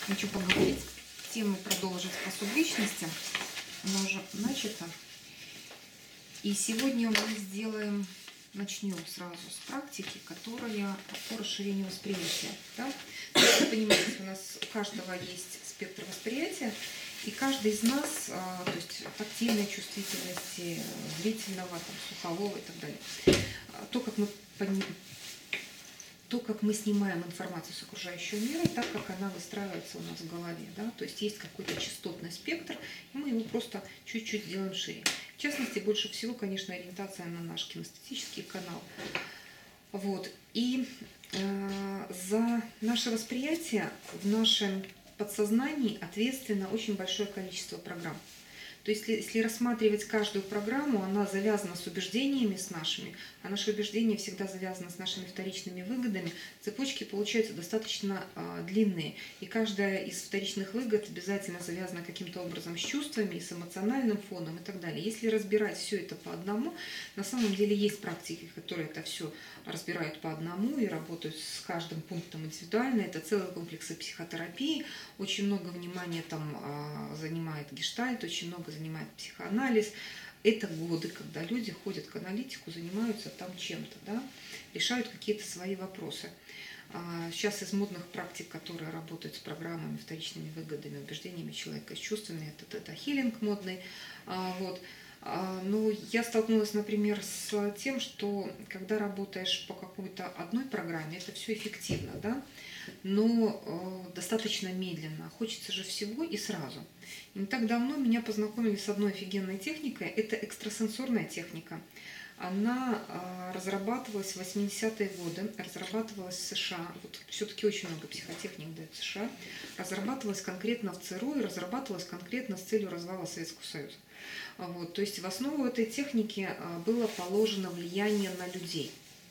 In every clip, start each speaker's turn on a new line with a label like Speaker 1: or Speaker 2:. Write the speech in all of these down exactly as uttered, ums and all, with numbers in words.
Speaker 1: Хочу поговорить, тему продолжить по субличности. Она уже начата. И сегодня мы сделаем, начнем сразу с практики, которая по расширению восприятия. Да? Как вы понимаете, у нас у каждого есть спектр восприятия, и каждый из нас, то есть тактильной чувствительности, зрительного, там, слухового и так далее, то, как мы то, как мы снимаем информацию с окружающего мира, так как она выстраивается у нас в голове. Да? То есть есть какой-то частотный спектр, и мы его просто чуть-чуть делаем шире. В частности, больше всего, конечно, ориентация на наш кинестетический канал. Вот. И э, за наше восприятие в нашем подсознании ответственно очень большое количество программ. То есть, если, если рассматривать каждую программу, она завязана с убеждениями с нашими, а наши убеждения всегда завязаны с нашими вторичными выгодами, цепочки получаются достаточно э, длинные. И каждая из вторичных выгод обязательно завязана каким-то образом с чувствами, с эмоциональным фоном и так далее. Если разбирать все это по одному, на самом деле есть практики, которые это все разбирают по одному и работают с каждым пунктом индивидуально. Это целый комплекс психотерапии, очень много внимания там э, занимает гештальт, очень много занимает психоанализ. Это годы, когда люди ходят к аналитику, занимаются там чем-то, да, решают какие-то свои вопросы. Сейчас из модных практик, которые работают с программами, вторичными выгодами, убеждениями человека, с чувствами, это тета-хилинг модный. Вот. Но я столкнулась, например, с тем, что когда работаешь по какой-то одной программе, это все эффективно, да, но достаточно медленно. Хочется же всего и сразу. И не так давно меня познакомили с одной офигенной техникой. Это экстрасенсорная техника. Она разрабатывалась в восьмидесятые годы, разрабатывалась в США. Вот все-таки очень много психотехник дают в США. Разрабатывалась конкретно в ЦРУ и разрабатывалась конкретно с целью развала Советского Союза. Вот, то есть в основу этой техники было положено влияние на людей.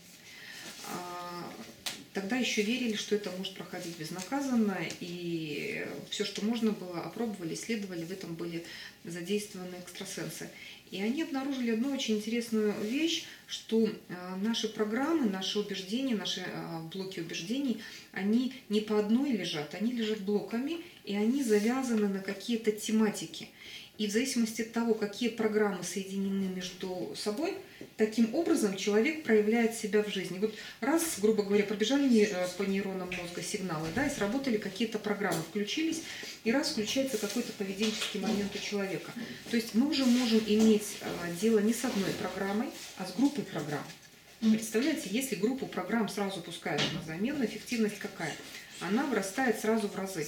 Speaker 1: Тогда еще верили, что это может проходить безнаказанно, и все, что можно было, опробовали, исследовали, в этом были задействованы экстрасенсы. И они обнаружили одну очень интересную вещь, что наши программы, наши убеждения, наши блоки убеждений, они не по одной лежат, они лежат блоками, и они завязаны на какие-то тематики. И в зависимости от того, какие программы соединены между собой, таким образом человек проявляет себя в жизни. Вот раз, грубо говоря, пробежали по нейронам мозга сигналы, да, и сработали какие-то программы, включились, и раз включается какой-то поведенческий момент у человека. То есть мы уже можем иметь дело не с одной программой, а с группой программ. Представляете, если группу программ сразу пускают на замену, эффективность какая? Она вырастает сразу в разы.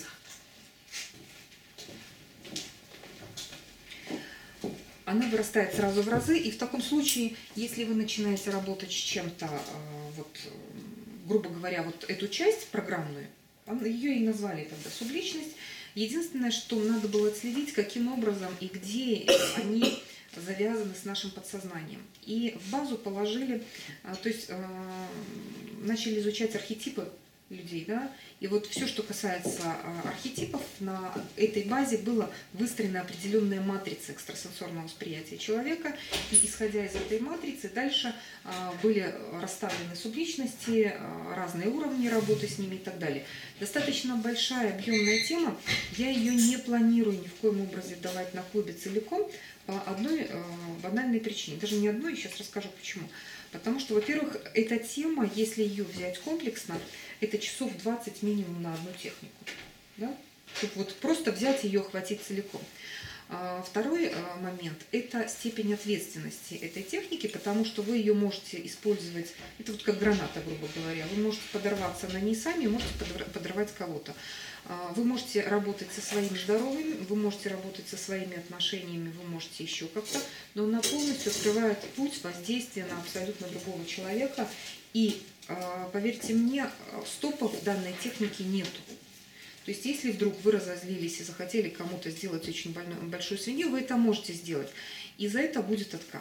Speaker 1: Она вырастает сразу в разы, и в таком случае, если вы начинаете работать с чем-то, вот, грубо говоря, вот эту часть программную, ее и назвали тогда субличность, единственное, что надо было отследить, каким образом и где они завязаны с нашим подсознанием. И в базу положили, то есть начали изучать архетипы людей, да, и вот все, что касается архетипов, на этой базе была выстроена определенная матрица экстрасенсорного восприятия человека, и исходя из этой матрицы дальше были расставлены субличности, разные уровни работы с ними и так далее. Достаточно большая, объемная тема, я ее не планирую ни в коем образе давать на клубе целиком, по одной банальной причине, даже не одной, сейчас расскажу почему. Потому что, во-первых, эта тема, если ее взять комплексно, это часов двадцать минимум на одну технику. Да? Вот просто взять ее, охватить целиком. Второй момент – это степень ответственности этой техники, потому что вы ее можете использовать, это вот как граната, грубо говоря, вы можете подорваться на ней сами, можете подорвать кого-то. Вы можете работать со своим здоровьем, вы можете работать со своими отношениями, вы можете еще как-то, но она полностью открывает путь воздействия на абсолютно другого человека. И, поверьте мне, стопов данной техники нету. То есть, если вдруг вы разозлились и захотели кому-то сделать очень больную, большую свинью, вы это можете сделать. И за это будет откат.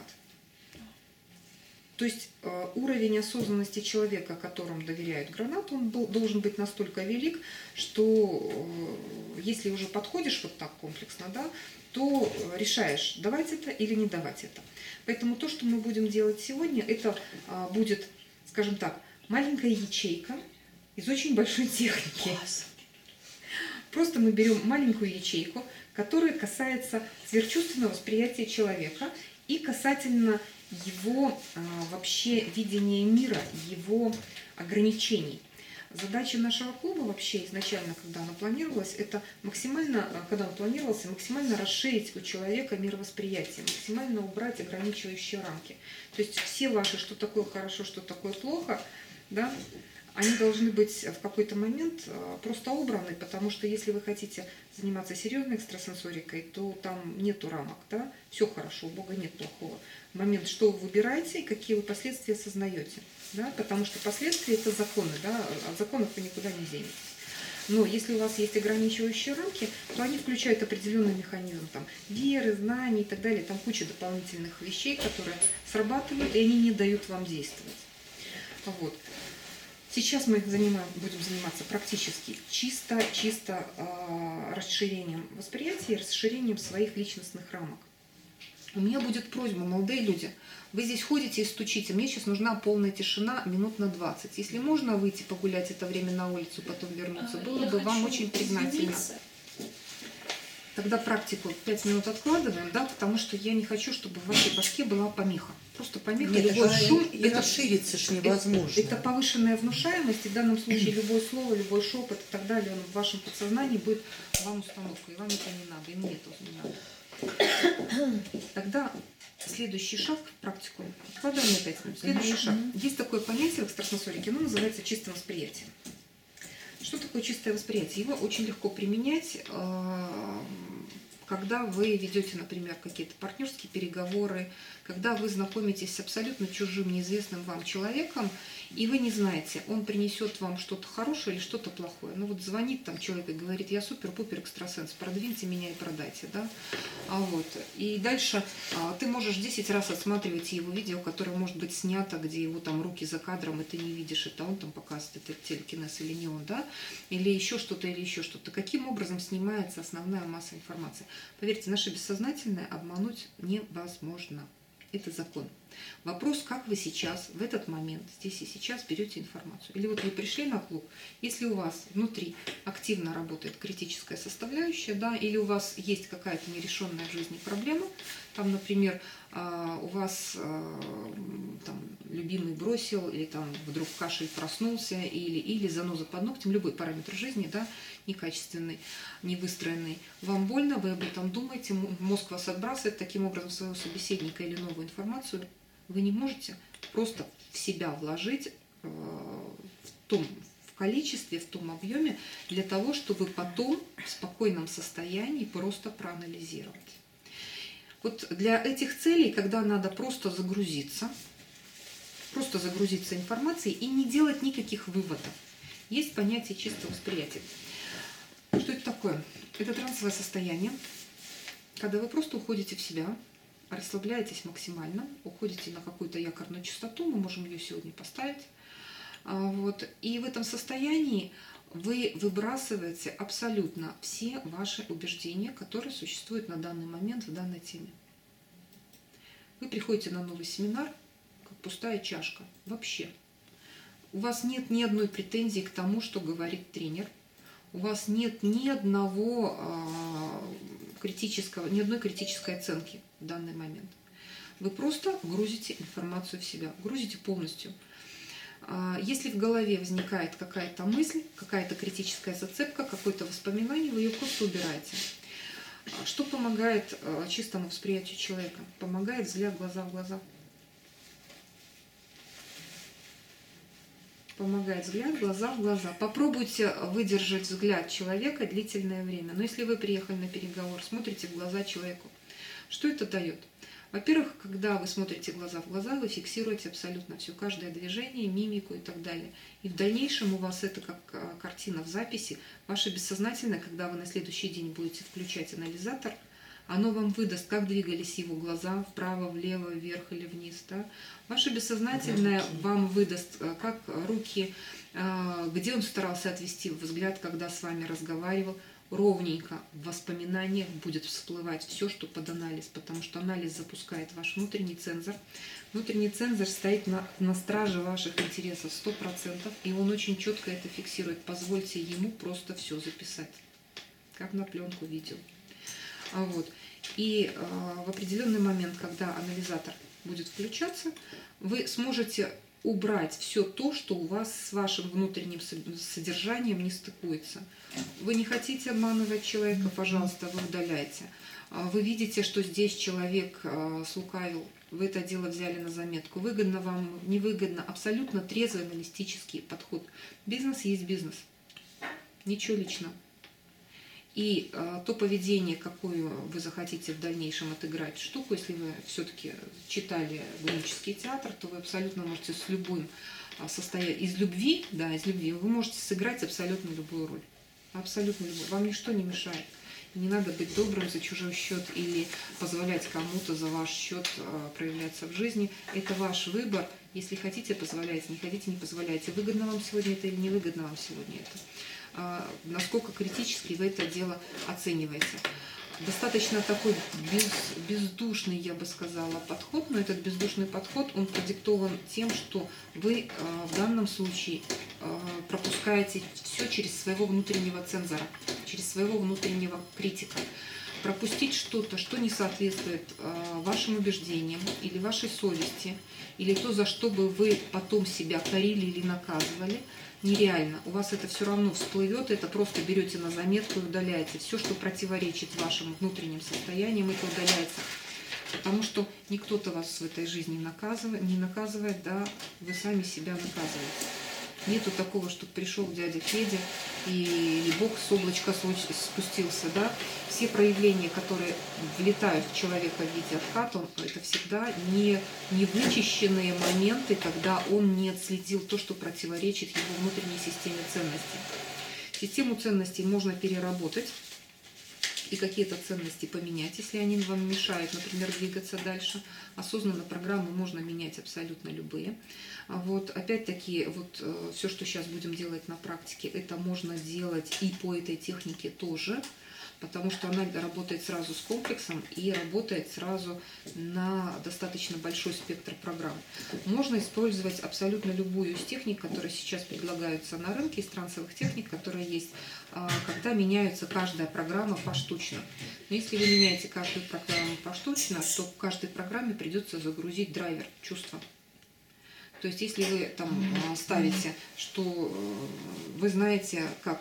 Speaker 1: То есть, э, уровень осознанности человека, которому доверяют гранату, он был, должен быть настолько велик, что э, если уже подходишь вот так комплексно, да, то решаешь, давать это или не давать это. Поэтому то, что мы будем делать сегодня, это э, будет, скажем так, маленькая ячейка из очень большой техники. Просто мы берем маленькую ячейку, которая касается сверхчувственного восприятия человека и касательно его а, вообще видения мира, его ограничений. Задача нашего клуба вообще изначально, когда она планировалась, это максимально, когда он планировался, максимально расширить у человека мировосприятие, максимально убрать ограничивающие рамки. То есть все ваши, что такое хорошо, что такое плохо, да, они должны быть в какой-то момент просто убраны, потому что если вы хотите заниматься серьезной экстрасенсорикой, то там нету рамок, да, все хорошо, у Бога нет плохого. В момент, что вы выбираете и какие вы последствия осознаете, да, потому что последствия это законы, да, от законов вы никуда не денетесь. Но если у вас есть ограничивающие рамки, то они включают определенный механизм там, веры, знаний и так далее, там куча дополнительных вещей, которые срабатывают, и они не дают вам действовать. Вот. Сейчас мы занимаем, будем заниматься практически чисто, чисто э, расширением восприятия и расширением своих личностных рамок. У меня будет просьба, молодые люди, вы здесь ходите и стучите, мне сейчас нужна полная тишина минут на двадцать. Если можно выйти погулять это время на улицу, потом вернуться, было
Speaker 2: Я
Speaker 1: бы вам
Speaker 2: хочу
Speaker 1: очень признательно.
Speaker 2: извиниться.
Speaker 1: Тогда практику пять минут откладываем, да, потому что я не хочу, чтобы в вашей башке была помеха. Просто помеха,
Speaker 3: Нет,
Speaker 1: любой
Speaker 3: это
Speaker 1: шум.
Speaker 3: и
Speaker 1: это,
Speaker 3: расшириться ж невозможно.
Speaker 1: это, это повышенная внушаемость, и в данном случае любое слово, любой шепот и так далее, он в вашем подсознании будет вам установкой, и вам это не надо, и мне это не надо. Тогда следующий шаг в практику. Откладываем на пять минут. Следующий шаг. Есть такое понятие в экстрасенсорике, оно называется чистое восприятие. Что такое чистое восприятие? Его очень легко применять, когда вы ведете, например, какие-то партнерские переговоры, когда вы знакомитесь с абсолютно чужим, неизвестным вам человеком, и вы не знаете, он принесет вам что-то хорошее или что-то плохое. Ну вот звонит там человек и говорит, я супер-пупер экстрасенс, продвиньте меня и продайте, да? А вот. И дальше а, ты можешь десять раз отсматривать его видео, которое может быть снято, где его там руки за кадром, и ты не видишь, это он там показывает, это телекинез или не он, да? Или еще что-то, или еще что-то. Каким образом снимается основная масса информации? Поверьте, наше бессознательное обмануть невозможно. Это закон. Вопрос, как вы сейчас, в этот момент, здесь и сейчас берете информацию. Или вот вы пришли на клуб, если у вас внутри активно работает критическая составляющая, да, или у вас есть какая-то нерешенная в жизни проблема, там, например, у вас там, любимый бросил, или там вдруг кашель проснулся, или, или заноза под ногтем, любой параметр жизни, да, некачественный, невыстроенный. Вам больно, вы об этом думаете, мозг вас отбрасывает таким образом своего собеседника или новую информацию. Вы не можете просто в себя вложить в том в количестве, в том объеме, для того, чтобы потом в спокойном состоянии просто проанализировать. Вот для этих целей, когда надо просто загрузиться, просто загрузиться информацией и не делать никаких выводов, есть понятие чистого восприятия. Что это такое? Это трансовое состояние, когда вы просто уходите в себя, расслабляетесь максимально, уходите на какую-то якорную частоту, мы можем ее сегодня поставить. Вот. И в этом состоянии вы выбрасываете абсолютно все ваши убеждения, которые существуют на данный момент в данной теме. Вы приходите на новый семинар, как пустая чашка, вообще. У вас нет ни одной претензии к тому, что говорит тренер. У вас нет ни одного критического, ни одной критической оценки в данный момент. Вы просто грузите информацию в себя, грузите полностью. Если в голове возникает какая-то мысль, какая-то критическая зацепка, какое-то воспоминание, вы ее просто убираете. Что помогает чистому восприятию человека? Помогает взгляд глаза в глаза. Помогает взгляд глаза в глаза. Попробуйте выдержать взгляд человека длительное время. Но если вы приехали на переговор, смотрите в глаза человеку, что это дает? Во-первых, когда вы смотрите глаза в глаза, вы фиксируете абсолютно все, каждое движение, мимику и так далее. И в дальнейшем у вас это как картина в записи. Ваше бессознательное, когда вы на следующий день будете включать анализатор, оно вам выдаст, как двигались его глаза, вправо, влево, вверх или вниз. Да? Ваше бессознательное вам выдаст, как руки, где он старался отвести взгляд, когда с вами разговаривал. Ровненько в воспоминаниях будет всплывать все, что под анализ, потому что анализ запускает ваш внутренний цензор. Внутренний цензор стоит на, на страже ваших интересов сто процентов, и он очень четко это фиксирует. Позвольте ему просто все записать. как на пленку видео. Вот. И э, в определенный момент, когда анализатор будет включаться, вы сможете убрать все то, что у вас с вашим внутренним содержанием не стыкуется. Вы не хотите обманывать человека, пожалуйста, вы удаляйте. Вы видите, что здесь человек э, слукавил, вы это дело взяли на заметку. Выгодно вам, невыгодно, абсолютно трезвый аналитический подход. Бизнес есть бизнес. Ничего личного. И э, то поведение, какое вы захотите в дальнейшем отыграть штуку, если вы все-таки читали гомический театр, то вы абсолютно можете с любым э, состоянием, из любви, да, из любви, вы можете сыграть абсолютно любую роль. Абсолютно любую. Вам ничто не мешает. Не надо быть добрым за чужой счет или позволять кому-то за ваш счет э, проявляться в жизни. Это ваш выбор. Если хотите, позволяйте, не хотите, не позволяйте. Выгодно вам сегодня это или невыгодно вам сегодня это. Насколько критически вы это дело оцениваете. Достаточно такой без, бездушный, я бы сказала, подход, но этот бездушный подход, он продиктован тем, что вы в данном случае пропускаете все через своего внутреннего цензора, через своего внутреннего критика. Пропустить что-то, что не соответствует вашим убеждениям или вашей совести, или то, за что бы вы потом себя корили или наказывали, нереально. У вас это все равно всплывет, это просто берете на заметку и удаляете. Все, что противоречит вашим внутренним состояниям, это удаляется. Потому что никто-то вас в этой жизни наказывает, не наказывает, да, вы сами себя наказываете. Нету такого, что пришел дядя Федя и Бог с облачка спустился, да. Все проявления, которые влетают в человека в виде отката, это всегда не, не вычищенные моменты, когда он не отследил то, что противоречит его внутренней системе ценностей. Систему ценностей можно переработать и какие-то ценности поменять, если они вам мешают, например, двигаться дальше. Осознанно программы можно менять абсолютно любые. Вот, опять-таки, вот все, что сейчас будем делать на практике, это можно делать и по этой технике тоже, потому что она работает сразу с комплексом и работает сразу на достаточно большой спектр программ. Можно использовать абсолютно любую из техник, которые сейчас предлагаются на рынке, из трансовых техник, которые есть, когда меняется каждая программа поштучно. Но если вы меняете каждую программу поштучно, то в каждой программе придется загрузить драйвер чувства. То есть если вы там ставите, что вы знаете, как,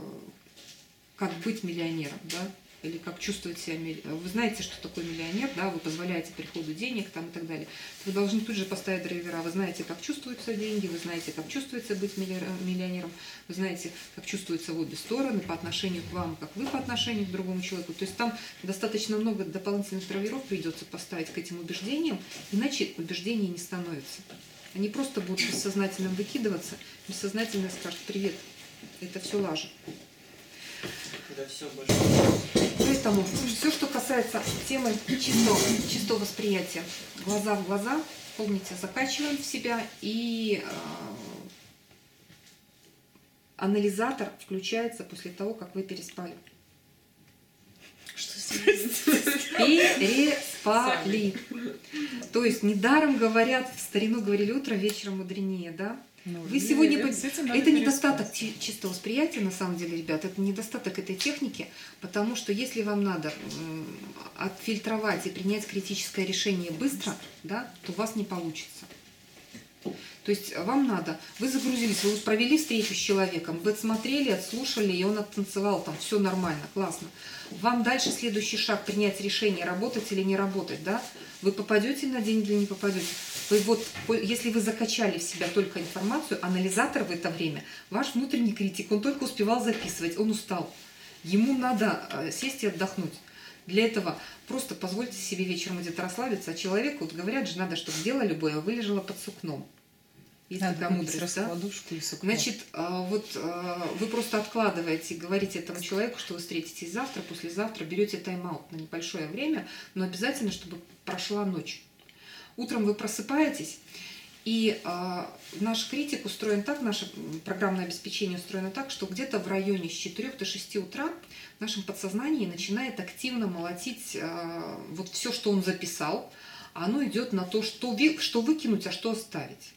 Speaker 1: как быть миллионером, да, или как чувствовать себя, вы знаете, что такое миллионер, да, вы позволяете приходу денег там, и так далее, вы должны тут же поставить драйвера, вы знаете, как чувствуются деньги, вы знаете, как чувствуется быть миллионером, вы знаете, как чувствуется в обе стороны по отношению к вам, как вы по отношению к другому человеку. То есть там достаточно много дополнительных драйверов придется поставить к этим убеждениям, иначе убеждений не становится. Они просто будут бессознательно выкидываться, бессознательно скажут: привет, это все лажа. Поэтому все, что касается темы чистого, чистого восприятия, глаза в глаза, помните, закачиваем в себя, и э, анализатор включается после того, как вы переспали.
Speaker 2: Что
Speaker 1: Переспали. То есть недаром говорят, в старину говорили: утро вечером мудренее, да? Ну, вы сегодня... Это недостаток чистого восприятия, на самом деле, ребят, это недостаток этой техники, потому что если вам надо отфильтровать и принять критическое решение быстро, да, то у вас не получится. То есть вам надо, вы загрузились, вы провели встречу с человеком, вы отсмотрели, отслушали, и он оттанцевал, там все нормально, классно. Вам дальше следующий шаг — принять решение, работать или не работать, да? Вы попадете на деньги или не попадете. Вы вот, если вы закачали в себя только информацию, анализатор в это время, ваш внутренний критик, он только успевал записывать, он устал. Ему надо сесть и отдохнуть. Для этого просто позвольте себе вечером где-то расслабиться, а человеку, вот говорят же, надо, чтобы дело любое вылежало под сукном. Есть такая мудрость, да?
Speaker 2: И
Speaker 1: Значит, вот вы просто откладываете, говорите этому человеку, что вы встретитесь завтра, послезавтра, берете тайм-аут на небольшое время, но обязательно, чтобы прошла ночь. Утром вы просыпаетесь, и э, наш критик устроен так, наше программное обеспечение устроено так, что где-то в районе с четырёх до шести утра в нашем подсознании начинает активно молотить э, вот все, что он записал, а оно идет на то, что, ви, что выкинуть, а что оставить.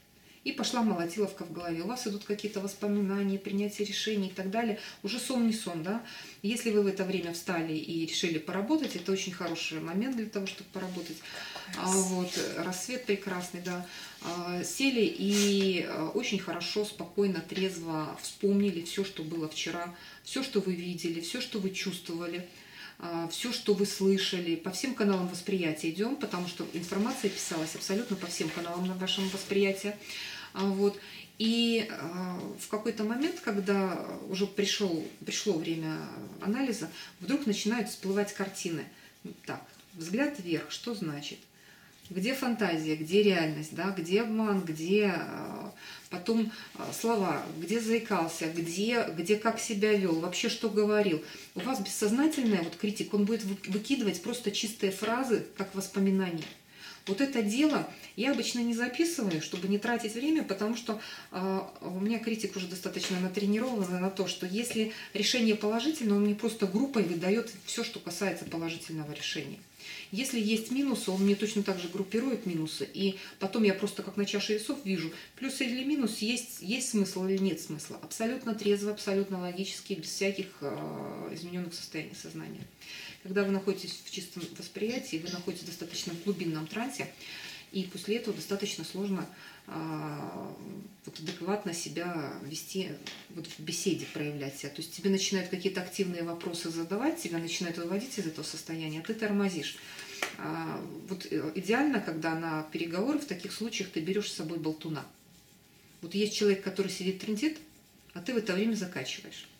Speaker 1: и пошла молотиловка в голове. У вас идут какие-то воспоминания, принятие решений и так далее. Уже сон не сон, да. Если вы в это время встали и решили поработать, это очень хороший момент для того, чтобы поработать. А, вот, рассвет прекрасный, да. А, сели и очень хорошо, спокойно, трезво вспомнили все, что было вчера, все, что вы видели, все, что вы чувствовали, все, что вы слышали. По всем каналам восприятия идем, потому что информация писалась абсолютно по всем каналам на вашем восприятии. Вот. И в какой-то момент, когда уже пришел, пришло время анализа, вдруг начинают всплывать картины. Так, взгляд вверх, что значит? Где фантазия, где реальность, да? Где обман, где потом слова, где заикался, где, где как себя вел, вообще что говорил. У вас бессознательное, вот критик, он будет выкидывать просто чистые фразы, как воспоминания. Вот это дело я обычно не записываю, чтобы не тратить время, потому что э, у меня критик уже достаточно натренирован на то, что если решение положительное, он мне просто группой выдает все, что касается положительного решения. Если есть минусы, он мне точно так же группирует минусы, и потом я просто как на чаше весов вижу, плюс или минус, есть, есть смысл или нет смысла. Абсолютно трезво, абсолютно логически, без всяких э, измененных состояний сознания. Когда вы находитесь в чистом восприятии, вы находитесь в достаточно глубинном трансе, и после этого достаточно сложно э, вот, адекватно себя вести, вот, в беседе проявлять себя. То есть тебе начинают какие-то активные вопросы задавать, тебя начинают выводить из этого состояния, а ты тормозишь. Э, вот идеально, когда на переговоры в таких случаях ты берешь с собой болтуна. Вот есть человек, который сидит трындит, а ты в это время закачиваешь.